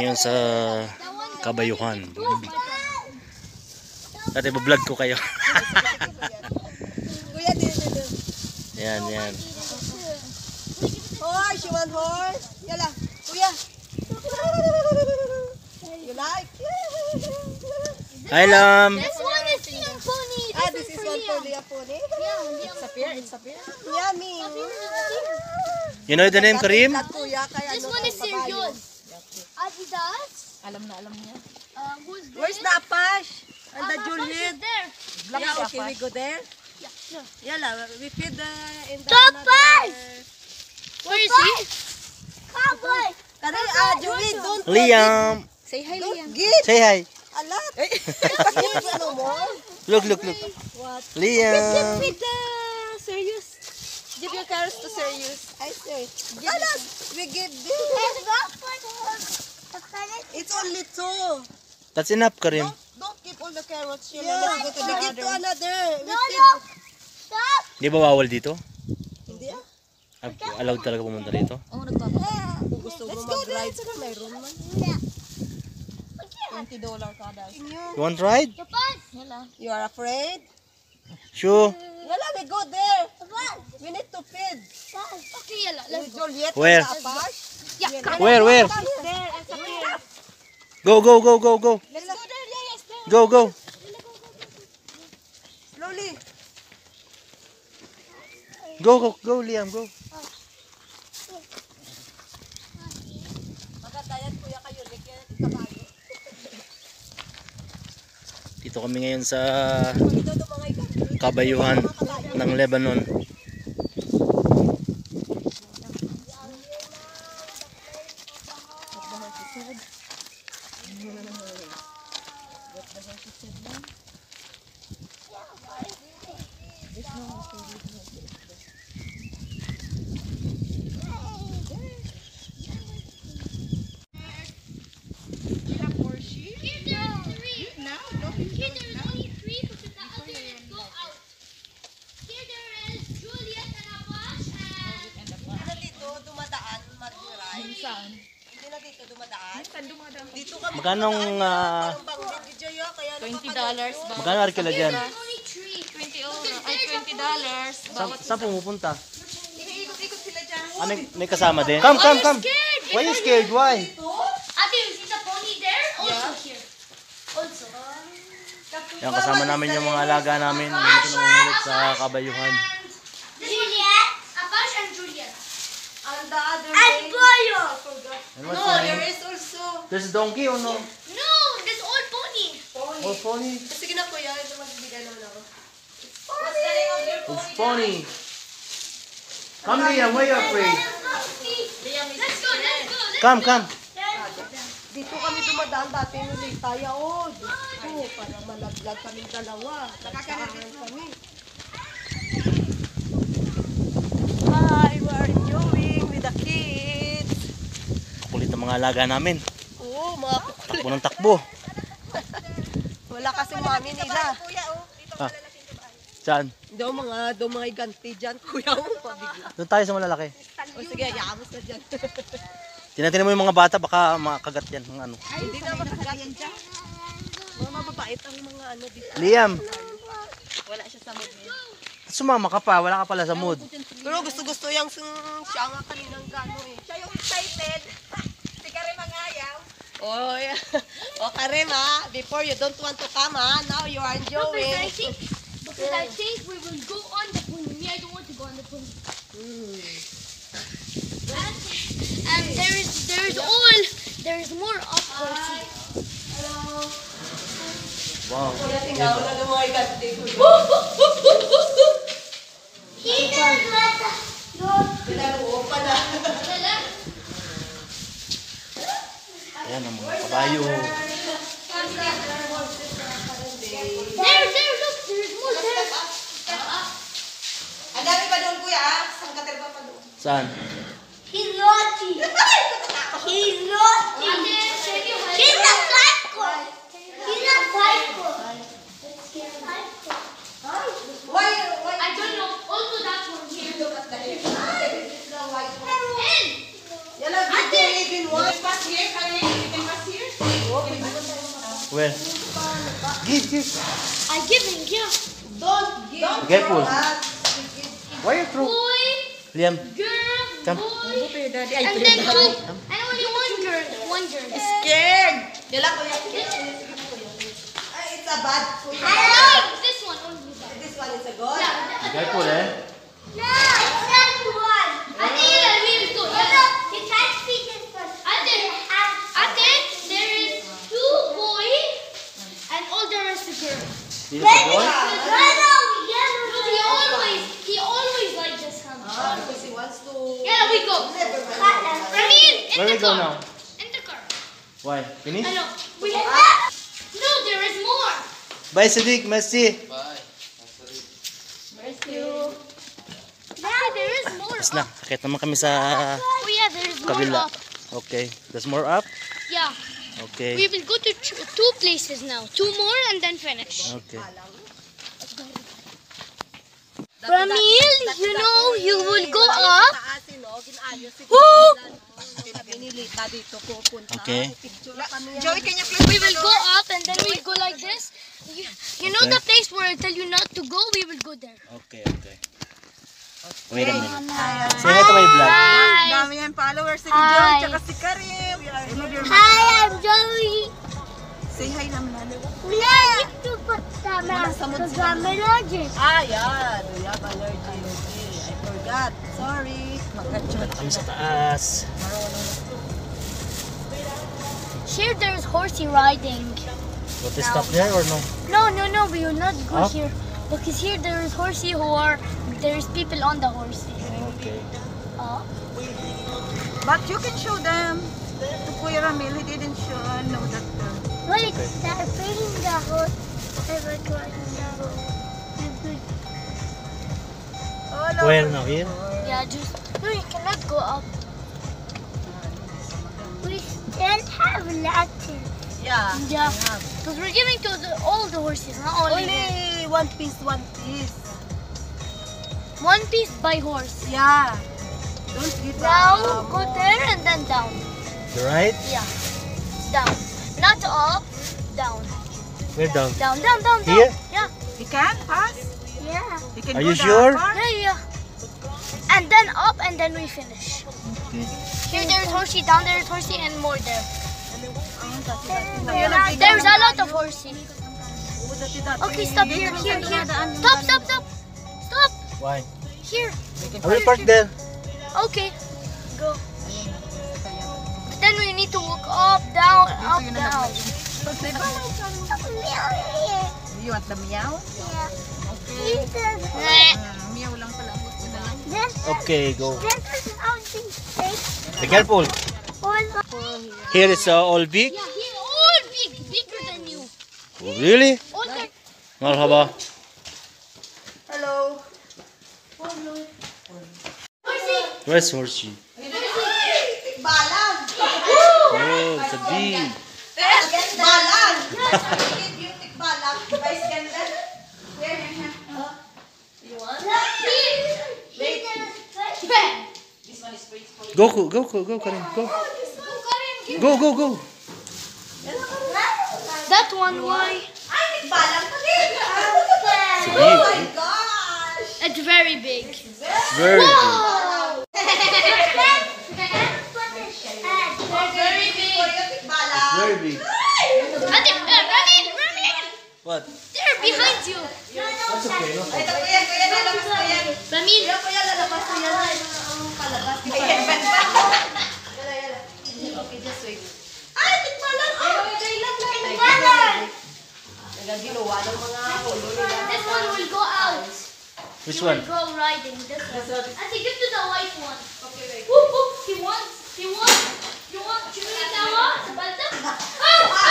ngayon sa Kabayuhan. Dati vlog ko kayo. Kuya, dito. Yan, yan. Horse, you want horse? Yala, kuya. You like? Hi, Lam. This one is Liam Pony. This is one for Liam Pony. Yeah, It's a pear, it's a pear. Yummy. You know the name, Karim? This one is serious. Adidas. Alam niya. Who's there? Where's the Apache? And the Apache Juliet? is there. Yeah, okay, we go there. Yeah, sure. Yala, we feed in the Topaz! Where is he? Cowboy. Juliet, don't Liam. Say hi, don't Liam. give Say hi. a lot. Give no more. Look. What? Liam. Feed the serious. Give your carrots to serious. I say. Yala, we give this. It's only two. That's enough, Karim. Don't keep all the carrots. Let's go to the give to another. We No, feed. no. Stop. Di ba bawal dito? Hindi ah. Allowed talaga pumunta dito? Oo, nagpapalala. Kung gusto mo mag-ride sa mayroon man. $20 kada. You want ride? Topaz. Yala. You are afraid? Sure. Wala, we go there. Topaz. We need to feed. Okay, yala. Let's With go. Juliet Where? and the Apache. Yeah. Where? There, and the Go. Let's go there, yes, there. Go. Slowly. Go, Liam, go. Magkatayat kuya kayo, kaya kabayo. Dito kami ngayon sa Ito do mga ikan. Kabayuhan ng Lebanon. Here there is only three because the other is go out. Here there is Juliet and Apache and Hindi na dito dumadaan mag-ride. Saan? Hindi na dito dumadaan. Saan dumadaan? Dito kami. Magkano Parang banggit ni Jaya, kaya $20 ba? magkano ar kila dyan? only three. $20. Saan pumupunta? Iniikot-ikot sila dyan. May kasama din? Come. Scared. Why you scared? Why? Ate, you see the pony there? Also here. Also. Yan, kasama namin yung mga alaga namin. Dito nangungulit sa Kabayuhan. Juliet, Apache and Juliet. And the other And name, Boyo. I forgot. And No, what's the there name? is also There's a donkey or no? No, this old pony. pony. Oh, pony. Sige na kuya, ito magbibigay naman ako. What's the name of your It's pony? pony. Come, Liam. Why you afraid? Let's go. Come. Dito kami dumadaan dati nung tayo. Oh, Diyos ko, parang malaglag kami dalawa. Nakakarating kami. Hi, where are you doing with the kids? Kulit ang mga alaga namin. Oo, mga Takbo ng takbo. wala kasing mami nila. Ah, saan? Daw mga iganti dyan, kuya mo pabigla. Doon tayo sa malalaki. O sige, yamos na dyan. Tinatin mo yung mga bata, baka makagat yan. Mga ano. Hindi na makagayan dyan. Mga mababait ang mga ano dito. Liam, Wala siya sa mood niya. sumama ka pa. Wala ka pala sa mood. Pero gusto yung siya nga kaninang gano eh. Siya yung excited. Si Karim ang ayaw. Oh, yeah. O Karim ha, before you don't want to come ha, now you are enjoying. Because I think we will go on the pony. Me, I don't want to go on the pony. And there is more up there. Wow. Tingnan mo na ng mga iganti. He doesn't let us go. Pinaluo pa na. Ayan ang mga kabayo. There, look, there's more there. Ang dami pa doon kuya, isang katerba pa doon. Saan? He's naughty. He's naughty. He's a psycho. He's a psycho. Why? I don't know. Also, that one here. Look at the hair. This is the white one. And Yan ang Ate! even one. Pass here, Karim. You can pass here. I give him, yeah. Don't give. Be careful. Why you throw? Boy, Liam, girl, come. boy. And then two. And only one girl. One girl. Scared. Dila ko yan. Ay, it's a bad food. I like this one only. This one is a good. Be careful, eh? No, it's not one. I think it's good. You can't speak this one. I think there is two boys and all the rest is girls. This is a boy? He always like this one. Because he wants to. Yeah, we go. Ramin, in Where the we go car. now? In the car. Why? Finish? I know. We have. No, there is more. Bye, Sadiq. Merci. Yeah, there is more. Tapos na. Akit naman kami sa Oh yeah, there is more kabila. up. Okay. There's more up? Yeah. Okay. We will go to two places now. Two more and then finish. Okay. Ramil, you know you will go up. Okay. Joey, can you please? We will go up and then we go like this. You know the place where I tell you not to go? We will go there. Okay, okay. Wait a minute. Say hi to my vlog. Dami yan followers si Hi. Joey, tsaka si Karim. Hi, I'm Joey. Say hi naman. We need to put the allergic. Ah, yan. We have allergy. Okay, I forgot. Sorry. Punta kami sa taas. Here there's horsey riding. Want to stop there or no? No, we will not go Up? here. Because here there is horsey there's people on the horsey. Okay. But you can show them. To Kuya Ramil, he didn't know that. Wait, they're bringing the horse. Where now? Here? Yeah, just no, you cannot go up. We still have Latin. Yeah. Yeah, because we're giving to all the horses, not only Only one piece, one piece. one piece by horse. Yeah. Don't give Now go there and then down. The right? Yeah, down. Not up, down. We're down. Down, down, down, down. Here? Yeah, You can pass. yeah. You can Are go you that sure? far. Yeah, yeah. And then up and then we finish. Okay. Here there's horsey, down there's horsey and more there. Ayun ang There's a lot of horsey. bigay. Okay, stop here, here, here. Stop, stop, stop. Stop. Why? Here. I will park there. Okay. Go. Then we need to walk up, down, up, down. You want the meow? Meow lang pala. Okay, go. Be careful. Here is all big. Yeah, he's all big, bigger than you. Oh, really? All the Marhaba. Hello. horsey. Where's horsey? Balag. Oh, it's a big. Balag. You take balag. Vice ganda. You want? This one is free for you. Go, Karim. Go. That one, why? Ay, take balag. It's Oh big. my gosh. It's very big. Very big. Wow. Very big. For you, take balag. Very big. Ramin! What? They're behind you. That's okay. No Ay, problem. kuya, lalabas ko yan. Ramin, Kuya, lalabas ko yan. Ang palabas. Ayan, Yala. Okay, just wait. Ay, take balag. Take balag. Nagaginawa ng mga ulo nila. this one will go out. Which He will one? go riding. This one. Auntie, give to the white one. Okay, wait. Whoop, whoop. He wants. You want chumitawa? Balda? Ah!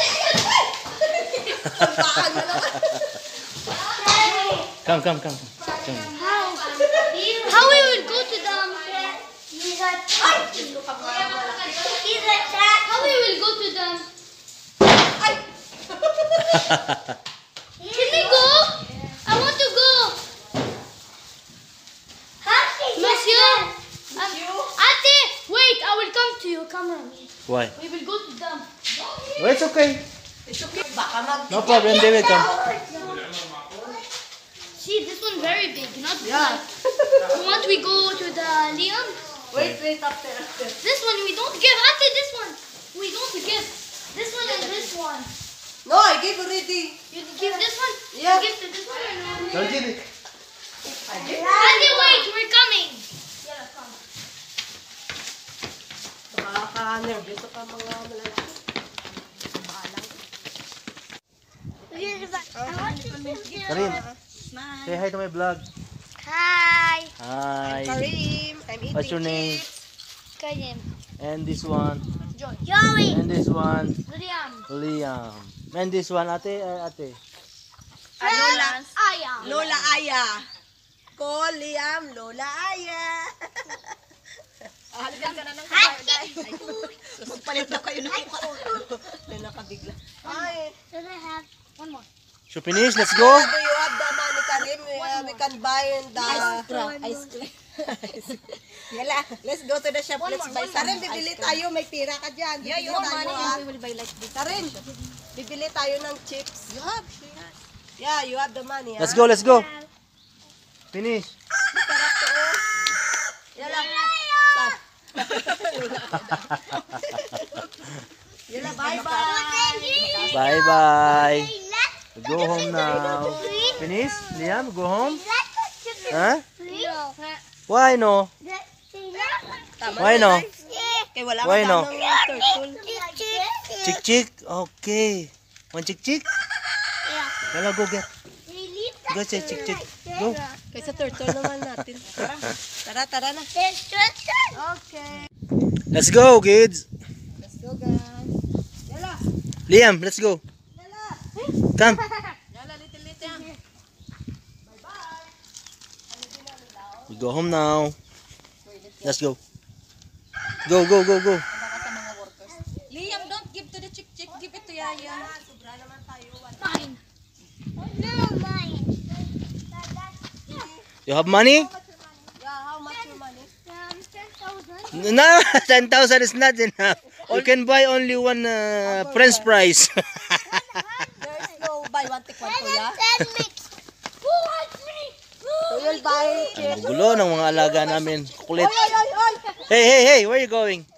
Puntaan mo naman. Come. How we will go to the How we will go to them? Can we go? I want to go. Monsieur, Ate, wait, I will come to you. Come on. Why? We will go to them. Oh, it's okay. It's okay. Baka mag... No problem, David. Come. See, this one very big, not Yeah. Once we go to the Liam, Wait, after. this one we don't give. After this one, we don't give. This one and this one. No, I gave already. You give this one? Yeah. You give to this one or no? Don't give it. Andy, wait, we're coming. Yeah, come. Nakaka-nervous ka mga malalaki. Karim, say hi to my vlog. Hi. Hi. Karim, I'm eating What's your name? Karim. And this one. Joey. And this one. Liam. Liam. And this one, ate. Ate. Lola. Aya. Lola Aya. Ko, Liam, Lola Aya. Halikan ka na ng kabayo. Magpalit na kayo ng na nakabigla. Ay, Does I have one more? So finish, let's go. do you have the money, Karim? We can buy in the... Ice cream. Yala, let's go to the shop. Let's buy. Karim, bibili tayo. May pira ka dyan. Yeah, Bibili you want tayo, money? ah. We will buy like this. Karim, bibili tayo ng chips. You have? Yeah, you have the money. Let's go, let's go. Finish. Yala. Yala, bye-bye. Bye-bye. Go home now. Finish? Liam, go home? Huh? Why no? Why no? Okay, wala Why ka no? ng turtle. Chick-chick? Okay. Want chick-chick? Yala, go get. Go say chick-chick. Go. Kaysa turtle naman natin. Tara na. Okay. Let's go, kids. Let's go, guys. Yala. Liam, let's go. Come. Yala, little. We go home now. Let's go. Go, go, go, go. Baka sa mga workers. Liam, don't give to the chick-chick. Give it to Yaya. Sobra naman tayo. Mine. No, mine. You have money? Yeah, how much your money? 10,000. No, 10,000 is not enough. You can buy only one French fries. There's no buy one take one, kuya. 10 mix. Who wants me? So you'll buy chips. Ang gulo ng mga alaga namin. Kulit. Oy! Hey, hey, hey, where are you going?